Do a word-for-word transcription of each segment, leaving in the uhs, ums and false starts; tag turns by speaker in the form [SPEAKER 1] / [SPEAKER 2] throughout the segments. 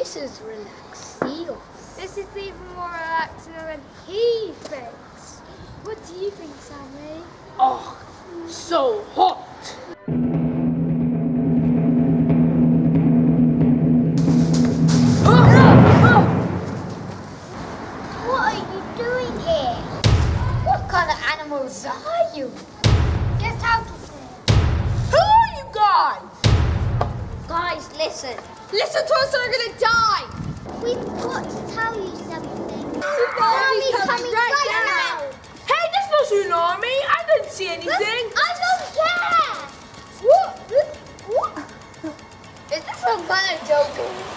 [SPEAKER 1] This is relaxing.
[SPEAKER 2] This is even more relaxing than he thinks. What do you think, Sammy?
[SPEAKER 1] Oh, so hot.
[SPEAKER 2] What are you doing here? What kind of animals are you? Get out of here.
[SPEAKER 1] Who are you guys?
[SPEAKER 2] Guys, listen.
[SPEAKER 1] Listen to us or we're gonna die.
[SPEAKER 2] We've got to tell you something.
[SPEAKER 1] Tsunami's
[SPEAKER 2] coming right now.
[SPEAKER 1] Hey, that's no tsunami. I didn't see anything.
[SPEAKER 2] I don't care.
[SPEAKER 1] What? What?
[SPEAKER 2] Is this some kind of joke?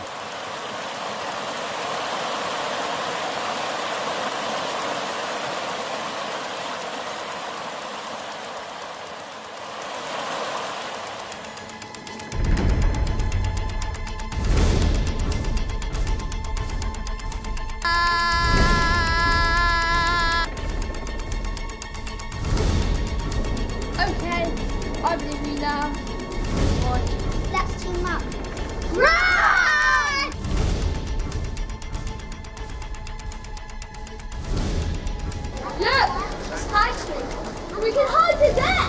[SPEAKER 3] Okay, I believe you now.
[SPEAKER 2] Right, let's team up.
[SPEAKER 3] Run! Look, it's high street. We can hide it there.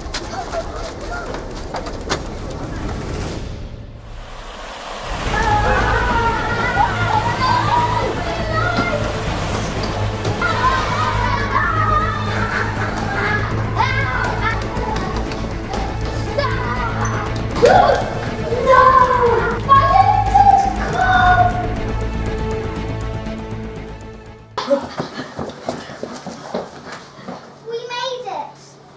[SPEAKER 2] We made it.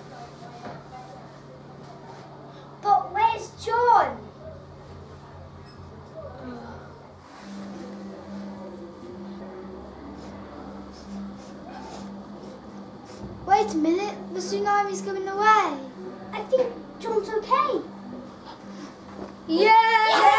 [SPEAKER 2] But where's John?
[SPEAKER 3] Wait a minute, the tsunami's going away.
[SPEAKER 2] I think John's okay.
[SPEAKER 3] Yes!